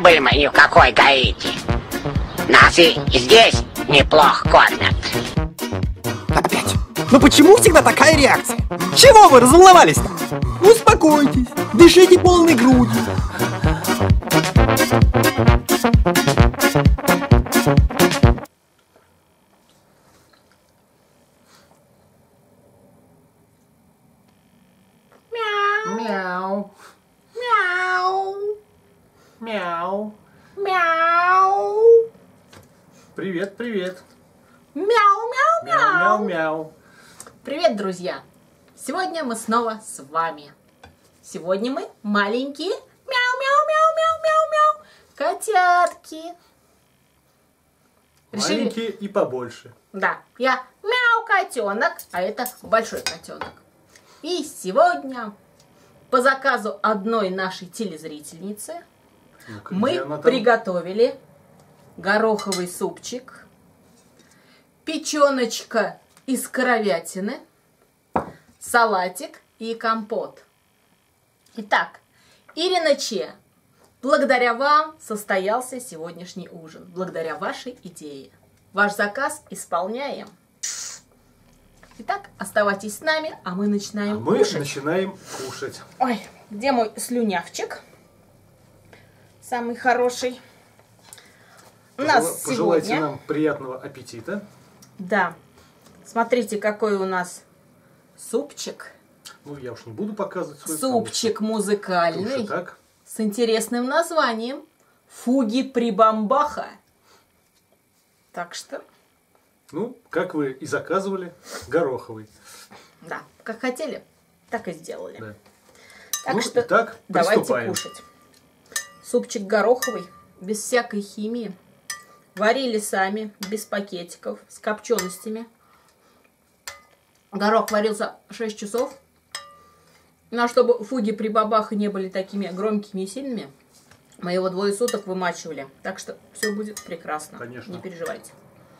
были мы ни в какой Гаити. Нас и здесь неплохо кормят. Опять. Ну почему всегда такая реакция? Чего вы разволновались-то? Успокойтесь, дышите полной грудью. Мяу. Мяу. Мяу. Мяу. Привет, привет. Мяу-мяу-мяу. Мяу-мяу. Привет, друзья! Сегодня мы снова с вами. Сегодня мы маленькие мяу-мяу-мяу-мяу-мяу-мяу котятки. Маленькие и побольше. Да, я мяу-котенок, а это большой котенок. И сегодня по заказу одной нашей телезрительницы Ну-ка, мы где она там? приготовили гороховый супчик, печеночка из коровятины, салатик и компот. Итак, Ирина Че, благодаря вам состоялся сегодняшний ужин. Благодаря вашей идее. Ваш заказ исполняем. Итак, оставайтесь с нами, а мы начинаем Мы кушать. начинаем кушать. Ой, где мой слюнявчик? Самый хороший. У нас Пожелайте сегодня... нам приятного аппетита. Да. Смотрите, какой у нас супчик. Ну, я уж не буду показывать свой Супчик потому музыкальный что так. с интересным названием «Фуги прибамбаха». Так что, Ну, как вы и заказывали, гороховый. да, как хотели, так и сделали. Да. Так Ну, что итак, давайте приступаем. кушать. Супчик гороховый, без всякой химии. Варили сами, без пакетиков, с копченостями. Горох варился 6 часов. Ну, а чтобы фуги при бабаха не были такими громкими и сильными, мы его 2 суток вымачивали. Так что все будет прекрасно. Конечно. Не переживайте.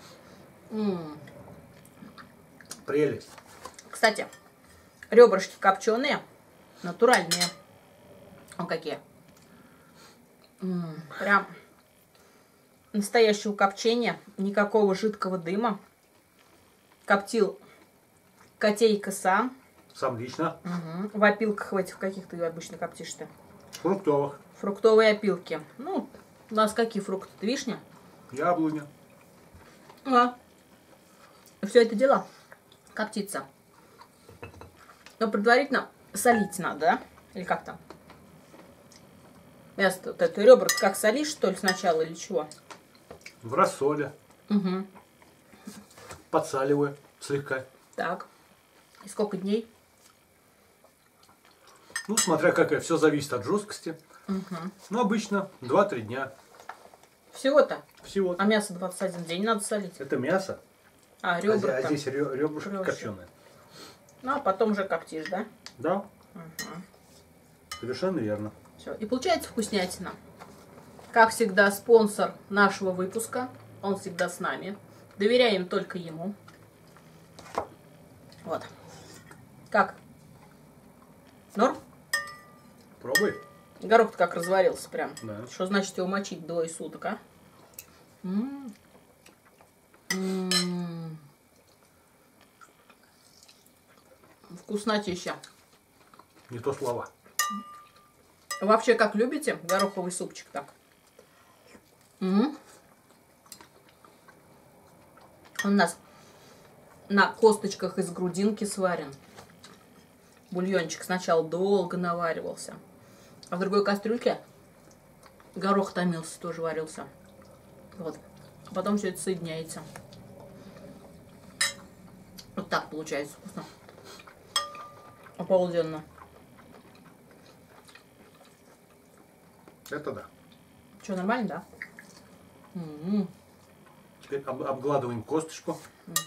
Прелесть. Кстати, ребрышки копченые, натуральные. Вон какие. Прям настоящего копчения, никакого жидкого дыма. Коптил котейка сам. Сам лично. В опилках в этих каких ты обычно коптишь-то? Фруктовых. Фруктовые опилки. Ну, у нас какие фрукты? Вишня? Яблоня. Все это дело коптится. Но предварительно солить надо, да? Или как там? Мясо, вот это ребра как солишь, что ли, сначала, или чего? В рассоле. Угу. Подсаливаю слегка. Так. И сколько дней? Ну, смотря какая. Все зависит от жесткости. Ну, обычно 2-3 дня. Всего-то? Всего. А мясо 21 день надо солить. Это мясо. А, ребра. А здесь ребрышки Ребрышки. копченые. Ну, а потом уже коптишь, да? Да. Совершенно верно. Все. И получается вкуснятина. Как всегда, спонсор нашего выпуска. Он всегда с нами. Доверяем только ему. Вот. Как? Норм? Пробуй. Горох-то как разварился прям. Да. Что значит его мочить 2 суток, а? Вкуснотища. Не то слова. Вообще, как любите гороховый супчик так? Он у нас на косточках из грудинки сварен. Бульончик сначала долго наваривался. А в другой кастрюльке горох томился, тоже варился. Вот. А потом все это соединяется. Вот так получается вкусно. Обалденно. Это да. Что, нормально, да? Теперь обгладываем косточку.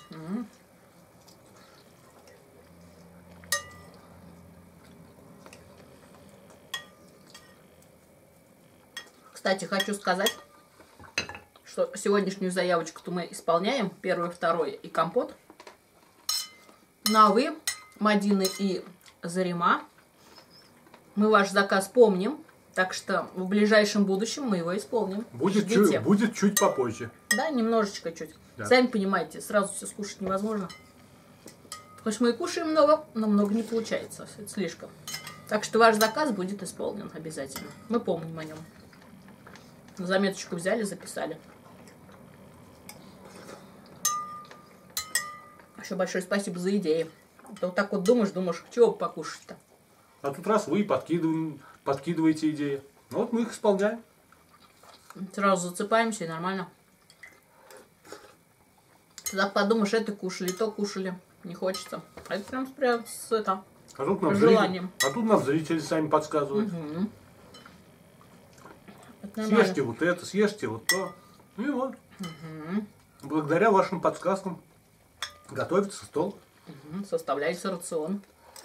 Кстати, хочу сказать, что сегодняшнюю заявочку-то мы исполняем. 1, 2 и компот. Ну а вы, Мадина и Зарима, мы ваш заказ помним. Так что в ближайшем будущем мы его исполним. Будет, Ждите. будет чуть попозже. Да, немножечко чуть. Да. Сами понимаете, сразу все скушать невозможно. Хоть мы и кушаем много, но много не получается. Это слишком. Так что ваш заказ будет исполнен обязательно. Мы помним о нем. Заметочку взяли, записали. Еще большое спасибо за идеи. А то вот так вот думаешь, чего покушать-то? А тут раз вы подкидываете идеи. Ну вот мы их исполняем. Сразу зацепаемся и нормально. Тогда подумаешь, это кушали, то кушали. Не хочется. А это прям с это. А тут нам желанием. зрители сами подсказывают. Это нормально. Съешьте вот это, съешьте вот то. Ну и вот. Благодаря вашим подсказкам готовится стол. Составляется рацион.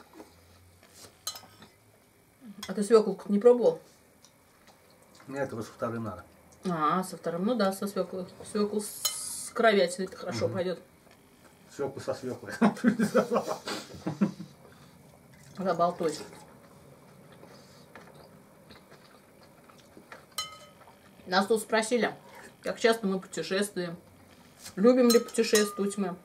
А ты свеклу не пробовал? Нет, этого со вторым надо. А, со вторым, ну да, со свеклой. Свеклу с кровятиной это хорошо пойдет. Свеклу со свеклой. Заболтусь. Нас тут спросили, как часто мы путешествуем. Любим ли путешествовать мы?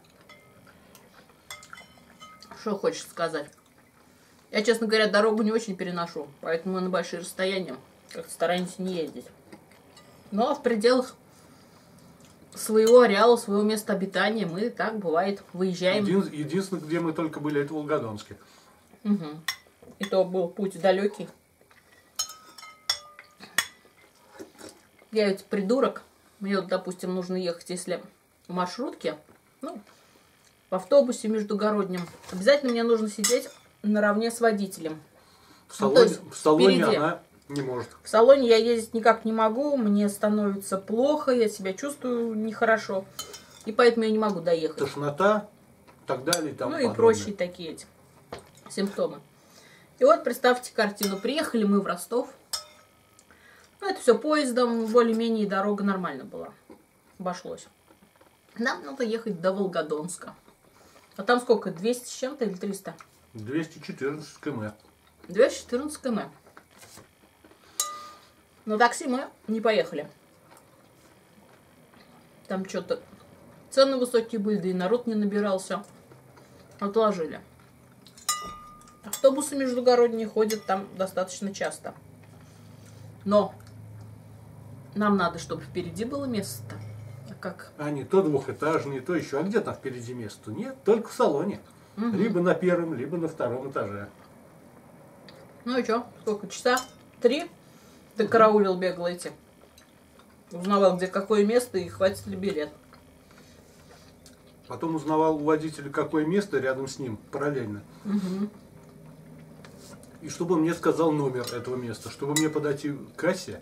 Что хочешь сказать? Я, честно говоря, дорогу не очень переношу, поэтому мы на большие расстояния как-то стараемся не ездить. Но в пределах своего ареала, своего места обитания мы так, бывает, выезжаем. Единственное, где мы только были, это в Волгодонске. И то был путь далекий. Я ведь придурок. Мне вот, допустим, нужно ехать, если в маршрутке, ну, в автобусе междугороднем. Обязательно мне нужно сидеть наравне с водителем. В Ну, салоне, то есть в салоне впереди. она не может. В салоне я ездить никак не могу, мне становится плохо, я себя чувствую нехорошо. И поэтому я не могу доехать. Тошнота, и так далее. И тому Ну и подобное. прочие такие эти симптомы. И вот представьте картину. Приехали мы в Ростов. Ну, это все поездом, более-менее дорога нормально была. Обошлось. Нам надо ехать до Волгодонска. А там сколько? 200 с чем-то или 300? 214 км. 214 км. На такси мы не поехали. Там что-то цены высокие были, да и народ не набирался. Отложили. Автобусы междугородние ходят там достаточно часто. Но нам надо, чтобы впереди было место. А как? А не то двухэтажные, то еще. А где там впереди место? Нет, только в салоне. Либо на первом, либо на втором этаже. Ну и что? Сколько? Часа? 3? Ты караулил, бегал эти. Узнавал, где какое место и хватит ли билет. Потом узнавал у водителя, какое место рядом с ним, параллельно. И чтобы он мне сказал номер этого места, чтобы мне подойти к кассе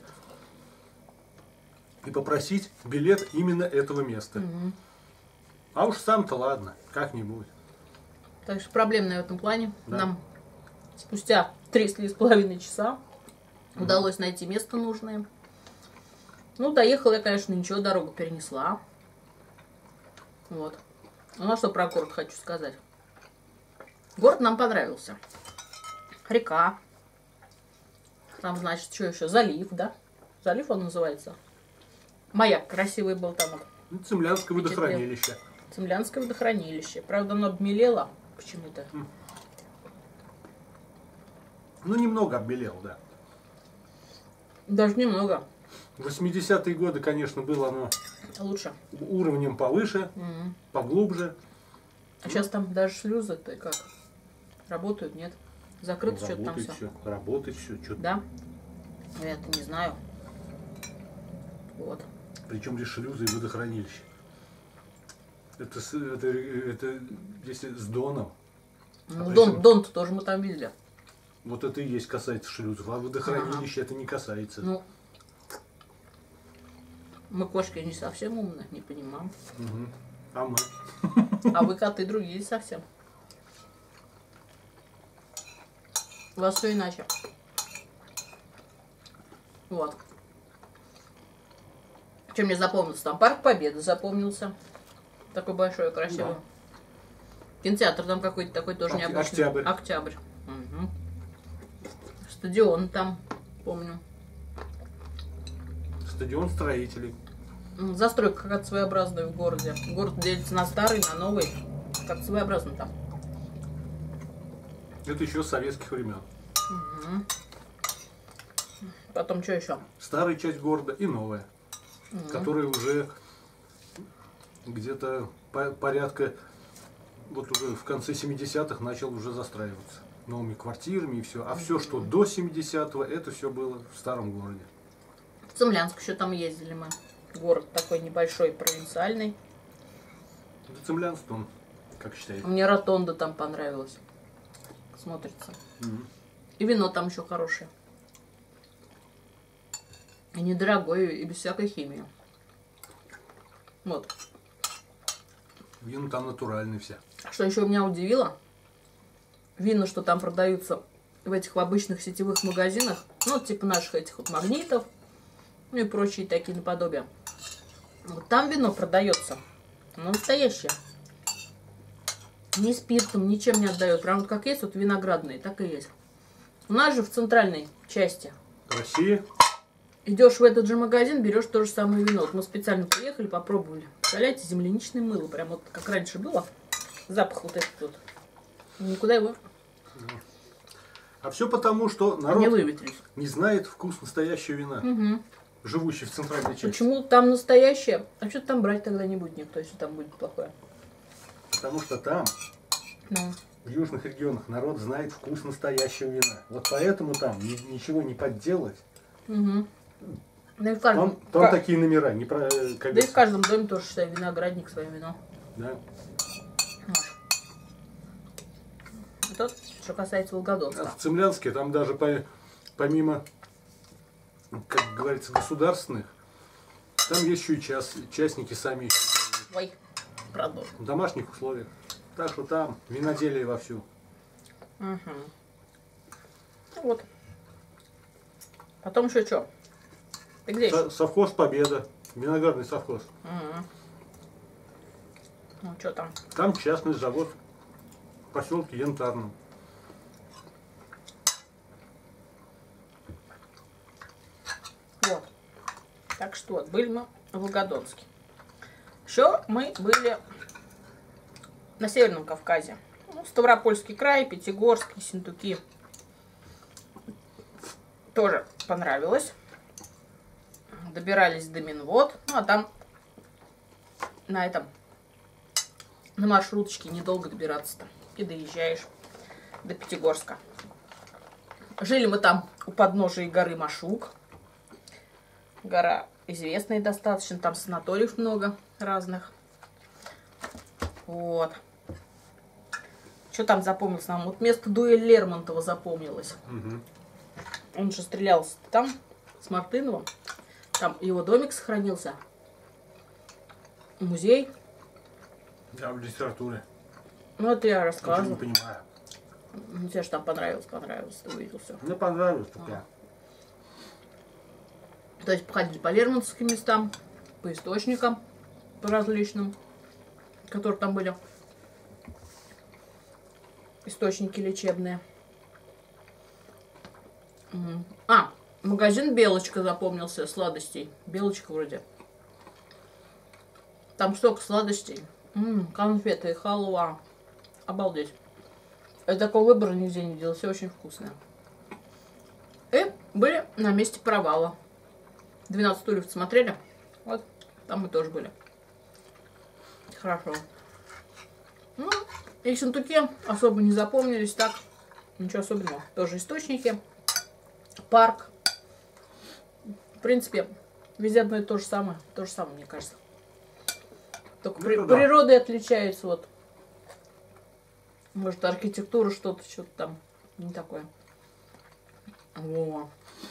и попросить билет именно этого места. А уж сам-то ладно, как-нибудь. Так что проблемная в этом плане. Да. Нам спустя 3,5 часа удалось найти место нужное. Ну, доехала я, конечно, ничего, дорогу перенесла. Вот. Ну, а что про город хочу сказать. Город нам понравился. Река. Там, значит, что еще? Залив, да? Залив он называется. Маяк красивый был там. Вот. Цемлянское водохранилище. Цемлянское водохранилище. Правда, оно обмелело почему-то. Ну, немного обмелел, да. Даже немного. В 80-е годы, конечно, было оно Лучше. уровнем повыше, поглубже. А сейчас там даже шлюзы-то как? Работают, нет? Закрыто что-то там все. Работает все. Что-то. Да? Я-то не знаю. Вот. Причем здесь шлюзы и водохранилище. Это если с Доном. Ну, причем- Дон-то тоже мы там видели. Вот это и есть касается шлюзов, а водохранилище это не касается. Ну, мы кошки не совсем умные, не понимаем. А мы? А вы коты другие совсем. У вас все иначе. Вот. Чем мне запомнился? Там парк Победы запомнился. Такой большой, красивый. Да. Кинотеатр там какой-то такой тоже необычный. Октябрь. Октябрь. Угу. Стадион там помню. Стадион строителей. Застройка какая-то своеобразная в городе. Город делится на старый, на новый. Как своеобразно там. Это еще с советских времен. Потом что еще? Старая часть города и новая. Которая уже где-то порядка, вот уже в конце 70-х начал уже застраиваться новыми квартирами и все. А все, что до 70-го, это все было в старом городе. В Цимлянск еще там ездили мы. Город такой небольшой, провинциальный. Цимлянск, он, как считаете? Мне ротонда там понравилась. Смотрится. И вино там еще хорошее. И недорогое, и без всякой химии. Вот. Вина там натуральные все. Что еще меня удивило, вина, что там продаются в этих в обычных сетевых магазинах, ну, типа наших этих вот магнитов, ну и прочие такие наподобие. Вот там вино продается, оно настоящее. Ни спиртом, ничем не отдает. Прям вот как есть, вот виноградные, так и есть. У нас же в центральной части Россия. идешь в этот же магазин, берешь то же самое вино. Вот мы специально приехали, попробовали. Представляете, земляничное мыло. Прям вот как раньше было. Запах вот этот вот. Никуда его А все потому, что не народ выветрить. не знает вкус настоящего вина, живущий в центральной части. Почему там настоящее? А что там брать тогда не будет никто, если там будет плохое? Потому что там, Ну. в южных регионах, народ знает вкус настоящего вина. Вот поэтому там ничего не подделать. Угу. Да и в каждом, Там такие номера, не про... Как да и в говорится. каждом доме тоже, считай, виноградник свое вино. Да. Вот. Это что касается Волгодонска. В Цимлянске там даже помимо, как говорится, государственных, там есть еще и частники сами еще Ой, продолжим. в домашних условиях. Так что там виноделие вовсю. Ну вот. Потом еще что? Ты где еще? Совхоз Победа, виноградный совхоз. Ну что там? Там частный завод в поселке Янтарном. Вот. Так что вот, были мы в Волгодонске. Еще мы были на Северном Кавказе. Ну, Ставропольский край, Пятигорск, Ессентуки. Тоже понравилось. Добирались до Минвод. Ну, а там на маршруточке недолго добираться-то. И доезжаешь до Пятигорска. Жили мы там у подножия горы Машук. Гора известная достаточно. Там санаториев много разных. Вот. Что там запомнилось нам? Вот место дуэль Лермонтова запомнилось. Он же стрелялся там с Мартыновым. Там его домик сохранился. Музей. Да, в литературе. Ну, это я Ничего не рассказываю. понимаю. Ну, тебе же там понравилось, ты увидел все. Мне понравилось такая. То есть походили по лермонтовским местам, по источникам, по различным, которые там были. Источники лечебные. Магазин Белочка запомнился, сладостей. Белочка вроде. Там столько сладостей. Конфеты, халва. Обалдеть. Я такого выбора нигде не делал. Все очень вкусное. И были на месте провала. 12 стульев смотрели? Вот, там мы тоже были. Хорошо. Ну, Ессентуки особо не запомнились, так. Ничего особенного. Тоже источники. Парк. В принципе, везде одно и то же самое. То же самое, мне кажется. Только да. природой отличается. Вот. Может, архитектура что-то там не такое. Во.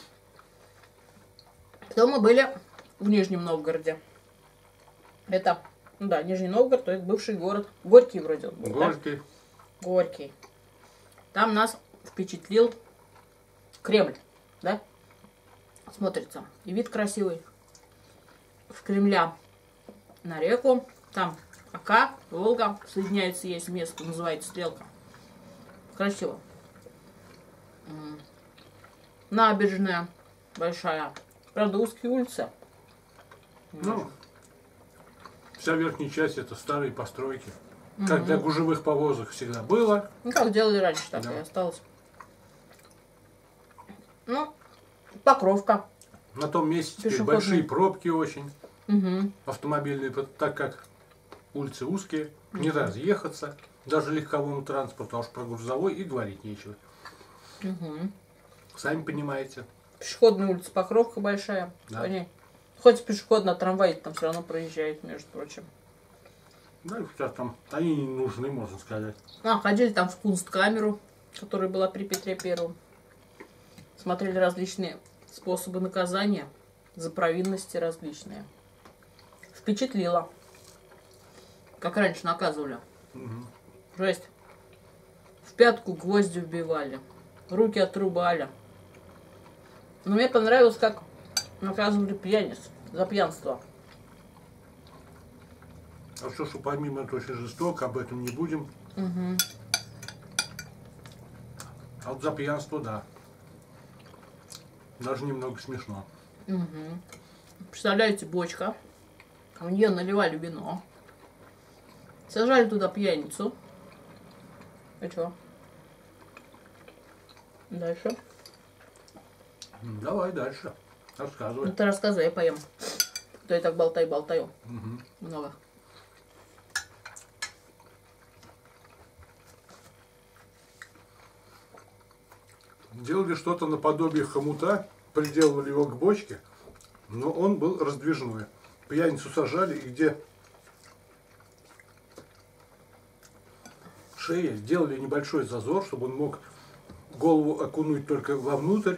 Потом мы были в Нижнем Новгороде. Это, ну да, Нижний Новгород, то есть бывший город. Горький вроде он был, Горький. да? Горький. Там нас впечатлил Кремль, да? Смотрится. И вид красивый. В Кремля на реку. Там Ока, Волга. Соединяется, есть место, называется Стрелка. Красиво. Набережная. большая. Правда, узкие улицы. Ну, вся верхняя часть это старые постройки. Как для гужевых повозок всегда было. Ну, как делали раньше, так Да. и осталось. Ну, Покровка. На том месте теперь Пешеходные. большие пробки очень Угу. автомобильные, так как улицы узкие, не разъехаться, даже легковому транспорту, а уж про грузовой и говорить нечего. Угу. Сами понимаете. Пешеходная улица Покровка большая. Да. По ней. Хоть пешеходно, трамвай там все равно проезжает, между прочим. Да, и сейчас там они не нужны, можно сказать. Ходили там в Кунсткамеру, которая была при Петре Первом. Смотрели различные способы наказания за провинности различные. Впечатлило. Как раньше наказывали. Жесть. В пятку гвозди вбивали. Руки отрубали. Но мне понравилось, как наказывали пьяниц за пьянство. А что помимо это очень жестоко, об этом не будем. Угу. А вот за пьянство, да. Даже немного смешно. Угу. Представляете, бочка. В нее наливали вино. Сажали туда пьяницу. И что? Дальше. Давай дальше. Рассказывай. Ну ты рассказывай, я поем. То я так болтаю. Мгм. Много. Делали что-то наподобие хомута, приделывали его к бочке, но он был раздвижной. Пьяницу сажали, и где шея, делали небольшой зазор, чтобы он мог голову окунуть только вовнутрь,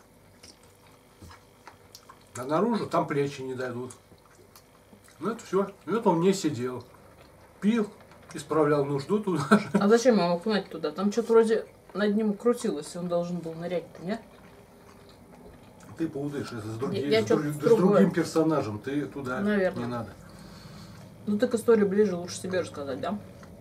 а наружу там плечи не дойдут. Ну это все. И вот он не сидел. Пил, исправлял нужду туда же. А зачем его окунать туда? Там что-то вроде над ним крутилось, и он должен был нырять-то, нет? Ты путаешь, это с другим, Я с чё-то друг- с другое. другим персонажем. Ты туда Наверное. не надо. Ну так историю ближе, лучше себе рассказать, да?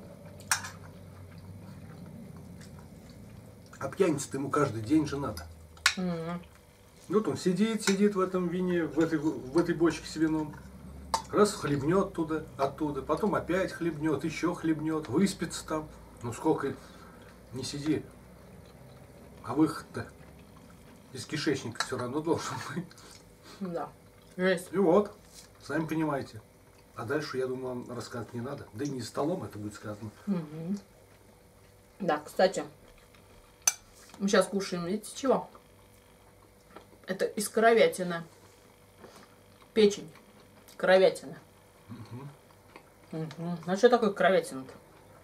А пьяница-то ему каждый день же надо. Мгм. Вот он сидит в этом вине, в этой бочке с вином. Раз хлебнет туда, оттуда, потом опять хлебнет, еще хлебнет, выспится там. Ну сколько не сиди. А выход-то из кишечника все равно должен быть. Да. Жесть. И вот, сами понимаете. А дальше, я думаю, вам рассказывать не надо. Да и не за столом это будет сказано. Мгм. Да, кстати, мы сейчас кушаем, видите, чего? Это из коровятины. Печень. Коровятина. Мгм. Ну что такое коровятина-то?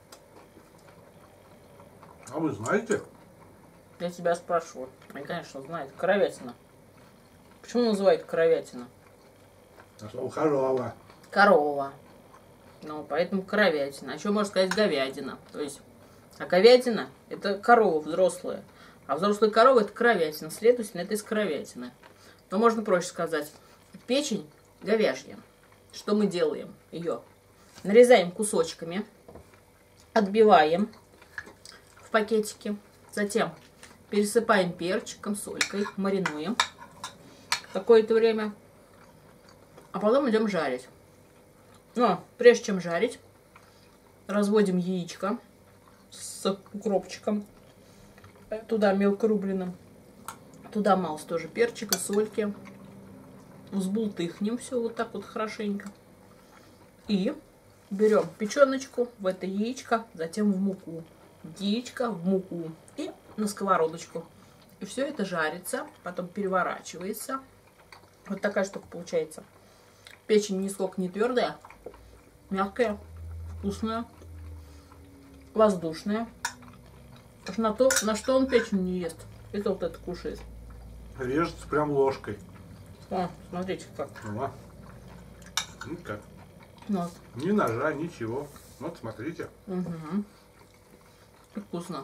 А вы знаете? Я тебя спрашиваю. Они, конечно, знают. Коровятина. Почему называют коровятина? У Харова. Корова. Ну, поэтому коровятина. А еще можно сказать говядина. То есть, а говядина – это корова взрослая. А взрослая корова – это коровятина. Следовательно, это из коровятины. Но можно проще сказать. Печень говяжья. Что мы делаем? Ее нарезаем кусочками, отбиваем в пакетике. Затем пересыпаем перчиком, солькой, маринуем какое-то время. А потом идем жарить. Но прежде чем жарить, разводим яичко с укропчиком. Туда мелко рубленым. Туда малость тоже перчика, сольки. Взбултыхнем все вот так вот хорошенько. И берем печеночку в это яичко, затем в муку. Яичко в муку и на сковородочку. И все это жарится, потом переворачивается. Вот такая штука получается. Печень нисколько не твердая, мягкая, вкусная, воздушная. Аж на то, на что он печень не ест. Это вот это кушает. Режется прям ложкой. О, смотрите как. Ну, ну как? Вот. Ни ножа, ничего. Вот смотрите. Угу. И вкусно.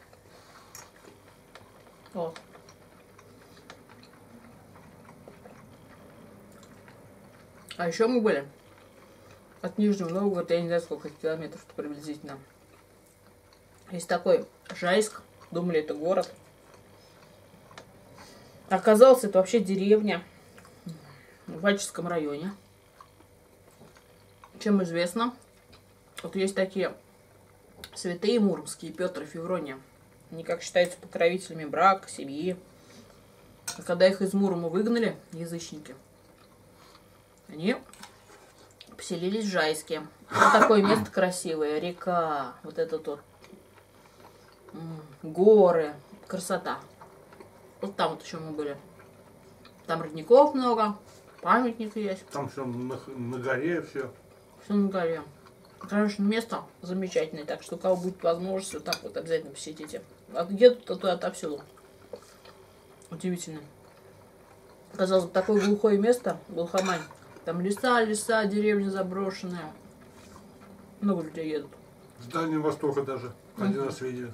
Вот. А еще мы были от Нижнего Новгорода, я не знаю, сколько километров приблизительно. Есть такой Жайск, думали, это город. Оказалось, это вообще деревня в Ачинском районе. Чем известно, вот есть такие святые муромские, Петр и Феврония. Они, как считаются, покровителями брака, семьи. И когда их из Мурома выгнали, язычники, они поселились в Жайске. Вот такое место красивое, река, вот это вот, горы, красота. Вот там вот еще мы были. Там родников много, памятник есть. Там все на горе, все. Все на горе. Конечно, место замечательное, так что у кого будет возможность, вот так вот обязательно посетите. А где тут отовсюду. Удивительно. Казалось бы, такое глухое место, глухомань. Там леса, деревня заброшенная. Много людей едут. С Дальнего Востока даже. Один раз видели.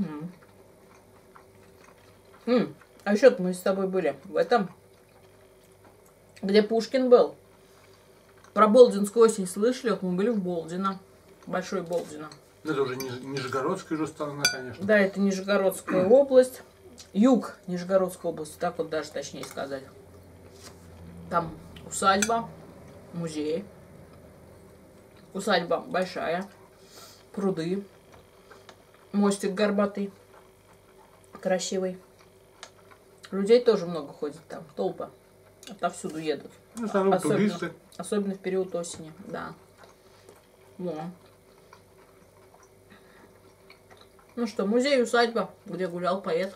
А еще мы с тобой были в этом, где Пушкин был. Про Болдинскую осень слышали? Вот мы были в Болдино. Большой Болдино. Это уже Нижегородская уже сторона, конечно. Да, это Нижегородская область. Юг Нижегородской области, так вот даже точнее сказать. Там усадьба, музей. Усадьба большая. Пруды. Мостик горбатый. Красивый. Людей тоже много ходит там, толпа. Отовсюду едут. Ну, в основном туристы. Особенно в период осени, да. Во. Ну что, музей, усадьба, где гулял поэт.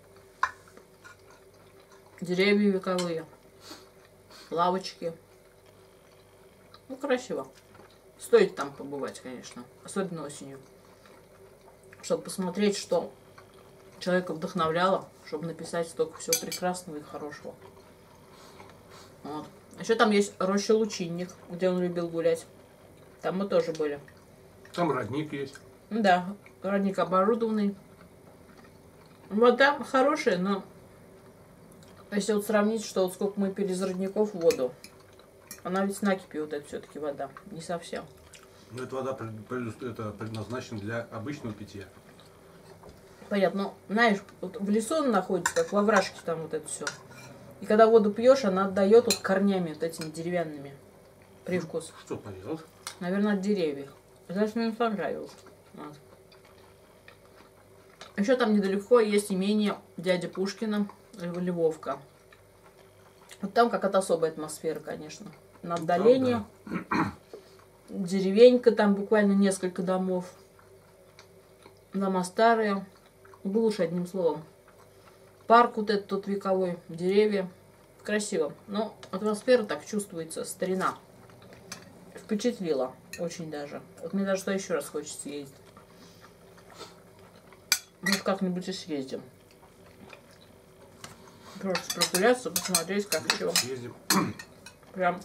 Деревья вековые. Лавочки. Ну, красиво. Стоит там побывать, конечно. Особенно осенью. Чтобы посмотреть, что человека вдохновляло, чтобы написать столько всего прекрасного и хорошего. Вот. А еще там есть роща Лучинник, где он любил гулять. Там мы тоже были. Там родник есть. Да, родник оборудованный. Вода хорошая, но если вот сравнить, что вот сколько мы пили из родников воду, она ведь с накипи вот это все-таки вода, не совсем. Но эта вода это предназначена для обычного питья. Понятно, но знаешь, вот в лесу он находится, как во вражке там вот это все. И когда воду пьешь, она отдает вот корнями вот этими деревянными привкус. Что поделать? Наверное, от деревьев. Значит, мне понравилось. Вот. Еще там недалеко есть имение дяди Пушкина, Львовка. Вот там какая-то особая атмосфера, конечно. На отдалении. Там, да. Деревенька, там буквально несколько домов. Дома старые. Глушь, одним словом. Парк вот этот тут вековой, деревья. Красиво. Но атмосфера так чувствуется, старина. Впечатлила очень даже. Вот мне даже туда еще раз хочется ездить. Может, как-нибудь и съездим. Просто прогуляться, посмотреть, как все. Съездим. Прям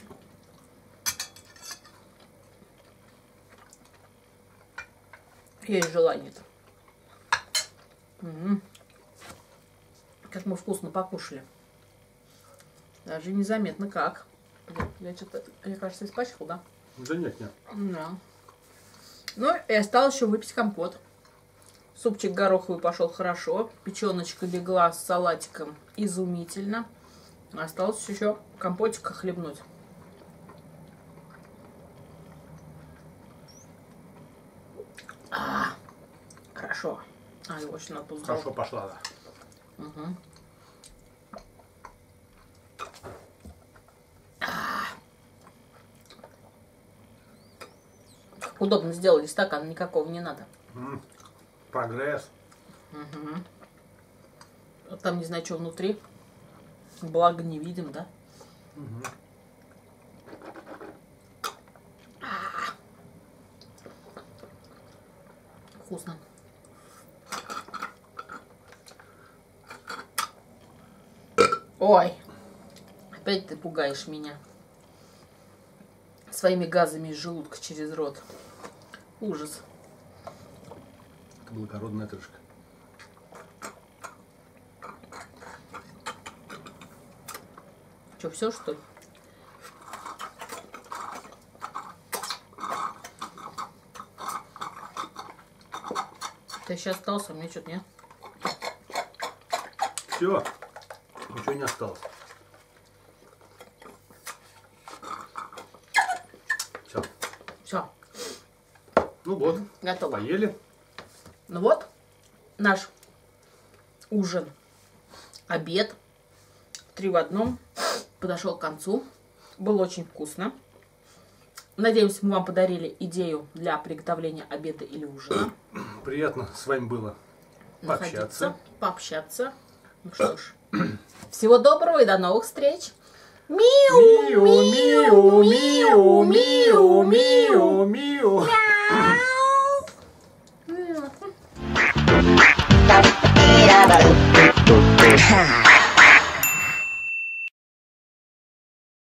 есть желание-то. Угу. Как мы вкусно покушали. Даже незаметно как. Я что-то, мне кажется, испачкал, да? Да нет, нет. Да. Ну и осталось еще выпить компот. Супчик гороховый пошел хорошо. Печеночка легла с салатиком изумительно. Осталось еще компотика хлебнуть. Хорошо. Его еще надо поздравить. Хорошо пошла, да. Угу. Удобно сделали стакан, никакого не надо. Прогресс. Угу. Вот там не знаю, что внутри. Благо не видим, да? Угу. Вкусно. Ой, опять ты пугаешь меня своими газами из желудка через рот. Ужас. Это благородная отрыжка. Что, все, что ли? Ты еще остался, мне что-то нет. Все. Ничего не осталось. Все. Все, Ну вот, готово. поели. Ну вот, наш ужин, обед, 3 в одном, подошел к концу. Было очень вкусно. Надеемся, мы вам подарили идею для приготовления обеда или ужина. Приятно с вами было пообщаться. Пообщаться. Ну что ж, всего доброго и до новых встреч. Миу, миу, миу, миу.